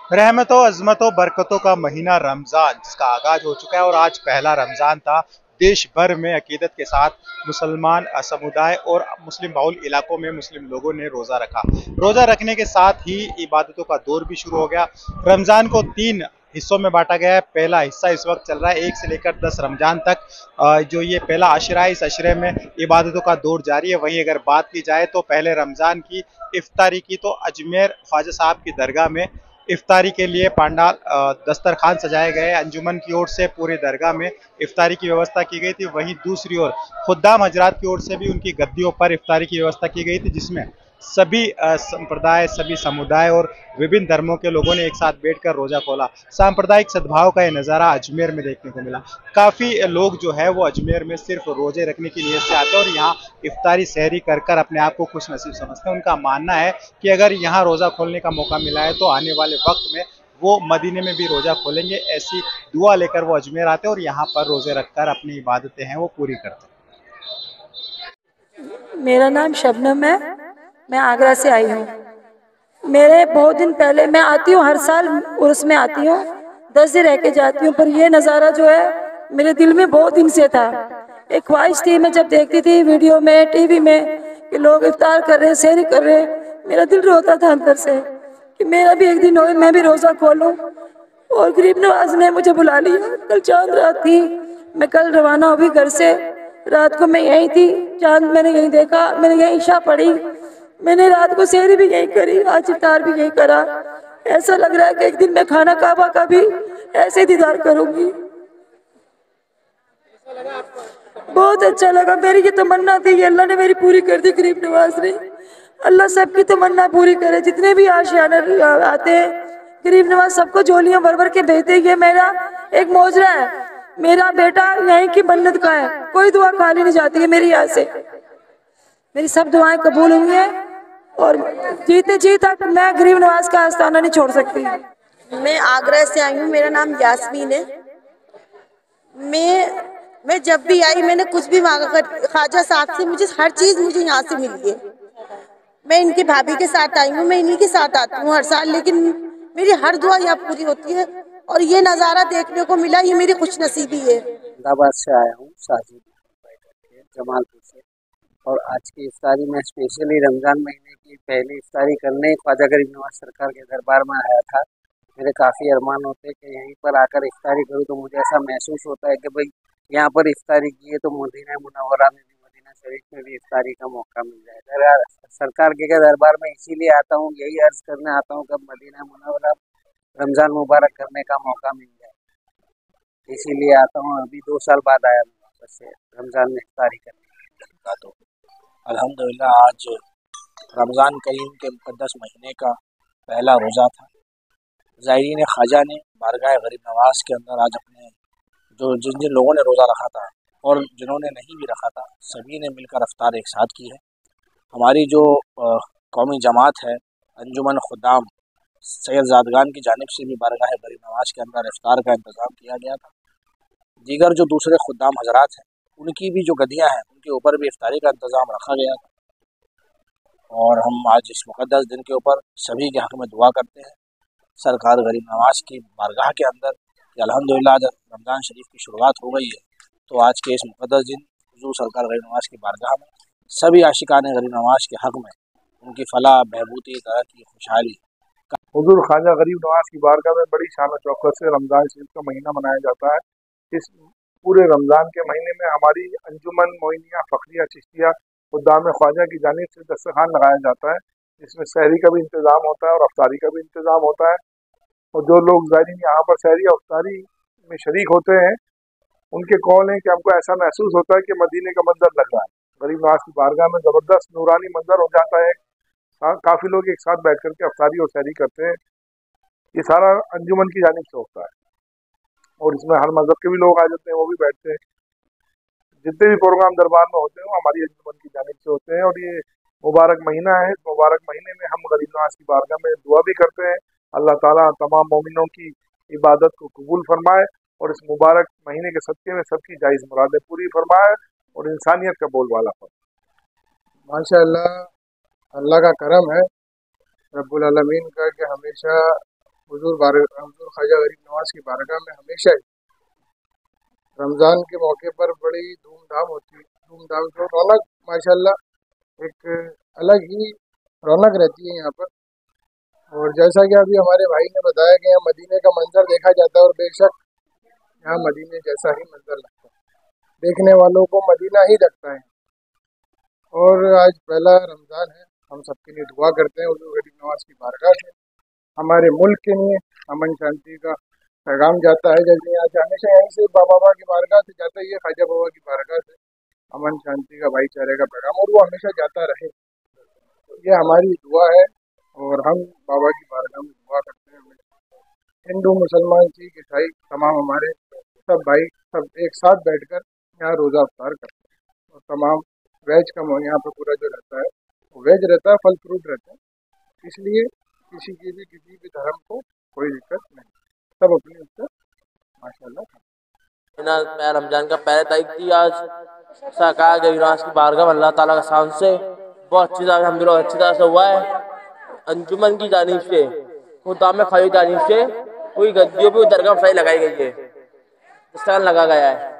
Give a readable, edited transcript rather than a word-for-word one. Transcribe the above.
रहमतों, अज़मतों, बरकतों का महीना रमज़ान जिसका आगाज़ हो चुका है और आज पहला रमज़ान था। देश भर में अकीदत के साथ मुसलमान समुदाय और मुस्लिम बाहुल इलाकों में मुस्लिम लोगों ने रोज़ा रखा। रोज़ा रखने के साथ ही इबादतों का दौर भी शुरू हो गया। रमज़ान को 3 हिस्सों में बाँटा गया है। पहला हिस्सा इस वक़्त चल रहा है 1 से लेकर 10 रमज़ान तक। जो ये पहला अशरा है, इस अशरे में इबादतों का दौर जारी है। वहीं अगर बात की जाए तो पहले रमज़ान की इफ्तारी की तो अजमेर ख्वाजा साहब की दरगाह में इफ्तारी के लिए पंडाल दस्तरखान सजाए गए। अंजुमन की ओर से पूरी दरगाह में इफ्तारी की व्यवस्था की गई थी। वहीं दूसरी ओर खुद्दाम हजरात की ओर से भी उनकी गद्दियों पर इफ्तारी की व्यवस्था की गई थी, जिसमें सभी संप्रदाय, सभी समुदाय और विभिन्न धर्मों के लोगों ने एक साथ बैठकर रोजा खोला। सांप्रदायिक सद्भाव का यह नज़ारा अजमेर में देखने को मिला। काफ़ी लोग जो है वो अजमेर में सिर्फ रोजे रखने की नीयत से आते हैं और यहाँ इफ्तारी सहरी कर कर अपने आप को खुश नसीब समझते हैं। उनका मानना है कि अगर यहाँ रोज़ा खोलने का मौका मिला है तो आने वाले वक्त में वो मदीने में भी रोज़ा खोलेंगे। ऐसी दुआ लेकर वो अजमेर आते हैं और यहाँ पर रोज़े रखकर अपनी इबादतें हैं वो पूरी करते हैं। मेरा नाम शबनम है। मैं आगरा से आई हूँ। मेरे बहुत दिन पहले मैं आती हूँ, हर साल उर्स में आती हूँ, 10 दिन रह के जाती हूँ। पर ये नज़ारा जो है मेरे दिल में बहुत दिन से था। एक ख्वाहिश थी, मैं जब देखती थी वीडियो में, टीवी में कि लोग इफ्तार कर रहे हैं, सहरी कर रहे हैं, मेरा दिल रोता था अंदर से कि मेरा भी एक दिन हो, मैं भी रोज़ा खोलूँ। और गरीब नवाज ने मुझे बुला लिया। कल चांद रात थी, मैं कल रवाना हुई घर से। रात को मैं यहीं थी, चांद मैंने यहीं देखा, मैंने यहीं इशा पढ़ी, मैंने रात को सहरी भी यहीं करी, आज इफ्तार भी यहीं करा। ऐसा लग रहा है कि एक दिन मैं खाना काबा का भी ऐसे दीदार करूंगी। बहुत अच्छा लगा। मेरी ये तमन्ना थी, ये अल्लाह ने मेरी पूरी कर दी। गरीब नवाज ने, अल्लाह सबकी तमन्ना पूरी करे। जितने भी आशियाने आते हैं, गरीब नवाज सबको झोलियां भर भर के भेजते। ये मेरा एक मोजरा है। मेरा बेटा यहीं की मन्नत का है, कोई दुआ खाली नहीं जाती है मेरी यहाँ से। मेरी सब दुआएं कबूल हुई हैं और जीते जी तक मैं गरीब नवाज का आस्थाना नहीं छोड़ सकती। मैं आगरा से आई हूँ। मेरा नाम यास्मीन है। मैं जब भी आई मैंने कुछ भी मांगा कर ख्वाजा साहब से, मुझे हर चीज़ मुझे यहाँ से मिली है। मैं इनकी भाभी के साथ आई हूँ, मैं इन्हीं के साथ आती हूँ हर साल, लेकिन मेरी हर दुआ यहाँ पूरी होती है। और ये नज़ारा देखने को मिला, ये मेरी खुशनसीबी है। अहमदाबाद से आया हूँ, साजिद जमालपुर से। और आज की इफ्तारी में स्पेशली रमज़ान महीने की पहली इफ्तारी करने ख्वाजा गरीब नवाज सरकार के दरबार में आया था। मेरे काफ़ी अरमान होते हैं कि यहीं पर आकर इफ्तारी करूँ, तो मुझे ऐसा महसूस होता है कि भाई यहाँ पर इफ्तारी की है तो मदीना मुनव्वरा में भी, मदीना शरीफ में भी इफ्तारी का मौका मिल जाएगा। सरकार के दरबार में इसीलिए आता हूँ, यही अर्ज़ करने आता हूँ कि मदीना मुनव्वरा रमज़ान मुबारक करने का मौका मिल जाए, इसीलिए आता हूँ। अभी 2 साल बाद आया मैं वापस से रमज़ान में इफ्तारी करने। तो अल्हम्दुलिल्लाह आज रमज़ान करीम के मुक़द्दस महीने का पहला रोज़ा था। ज़ायरीन ख्वाजा ने बारगाह गरीब नवाज के अंदर आज अपने जिन जिन लोगों ने रोज़ा रखा था और जिन्होंने नहीं भी रखा था, सभी ने मिलकर इफ्तार एक साथ की है। हमारी जो कौमी जमात है अंजुमन खुदाम सैयदजादगान की जानिब से भी बारगाह गरीब नवाज के अंदर इफ्तार का इंतज़ाम किया गया था। दीगर जो दूसरे खुदाम हजरात हैं उनकी भी जो गद्दियाँ हैं उनके ऊपर भी इफ्तारी का इंतज़ाम रखा गया था। और हम आज इस मुक़द्दस दिन के ऊपर सभी के हक़ में दुआ करते हैं सरकार गरीब नवाज की बारगाह के अंदर कि अल्हम्दुलिल्लाह आज रमज़ान शरीफ की शुरुआत हो गई है, तो आज के इस मुक़द्दस दिन हुज़ूर सरकार गरीब नवाज की बारगाह में सभी आशिकाने गरीब नवाज के हक़ में उनकी फलाह, बहबूदी, तरक्की, खुशहाली। हुज़ूर ख्वाजा गरीब नवाज की बारगाह में बड़ी शान और शौकत से रमज़ान शरीफ का महीना मनाया जाता है। इस पूरे रमज़ान के महीने में हमारी अंजुमन मोइनिया फ़खरिया चिश्तिया खुद्दाम ख्वाजा की जानिब से दस्तरखान लगाया जाता है, जिसमें सहरी का भी इंतज़ाम होता है और अफ्तारी का भी इंतज़ाम होता है। और जो लोग ज़ायरीन यहाँ पर सहरी और अफ्तारी में शरीक होते हैं, उनके कौल हैं कि हमको ऐसा महसूस होता है कि मदीने का मंजर लग रहा है। गरीब नवाज की बारगाह में ज़बरदस्त नूरानी मंजर हो जाता है। काफ़ी लोग एक साथ बैठ कर के अफ्तारी और सहरी करते हैं। ये सारा अंजुमन की जानिब से होता है और इसमें हर मज़हब के भी लोग आ जाते हैं, वो भी बैठते हैं। जितने भी प्रोग्राम दरबार में होते हैं वो हमारी अंजुमन की जानिब से होते हैं। और ये मुबारक महीना है, इस मुबारक महीने में हम गरीब नवाज की बारगाह में दुआ भी करते हैं, अल्लाह ताला तमाम मोमिनों की इबादत को कबूल फरमाए और इस मुबारक महीने के सदक़े में सबकी जायज़ मुरादें पूरी फरमाए और इंसानियत का बोलबाला फरमाए। माशाअल्लाह, अल्लाह का करम है रब्बुल आलमीन का कि हमेशा हुजूर ख्वाजा गरीब नवाज की बारगाह में हमेशा ही रमज़ान के मौके पर बड़ी धूमधाम से रौनक, माशाल्लाह एक अलग ही रौनक रहती है यहाँ पर। और जैसा कि अभी हमारे भाई ने बताया कि यहाँ मदीने का मंजर देखा जाता है, और बेशक यहाँ मदीने जैसा ही मंजर लगता है, देखने वालों को मदीना ही लगता है। और आज पहला रमज़ान है, हम सबके लिए दुआ करते हैं हुजूर गरीब नवाज की बारगाह से हमारे मुल्क के लिए अमन शांति का पैगाम जाता है। जैसे यहाँ से हमेशा यहीं से बाबा की बारगाह से जाता ही है, ख्वाजा बाबा की बारगाह से अमन शांति का, भाईचारे का पैगाम, और वो हमेशा जाता रहे। ये हमारी दुआ है और हम बाबा की बारगाह में दुआ करते हैं। हिंदू, मुसलमान, सिख, ईसाई तमाम हमारे सब भाई सब एक साथ बैठकर यहाँ रोज़ा अफ्तार करते हैं। और तमाम वेज का यहाँ पर पूरा जो रहता है वो वेज रहता है, फल फ्रूट रहते हैं, इसलिए किसी भी धर्म को कोई दिक्कत नहीं, सब अपनी उससे माशाल्लाह। रमजान का पहले तारीख थी आज, सरकार गरीब नवाज की बारगाह में अल्लाह ताला का शान से बहुत अच्छी तरह अल्हम्दुलिल्लाह अच्छी तरह से हुआ है। अंजुमन की जानिब से, खुदा में खाई जानिब से पूरी गद्दियों पर दरगाह लगाई गई है, स्टैंड लगा गया है।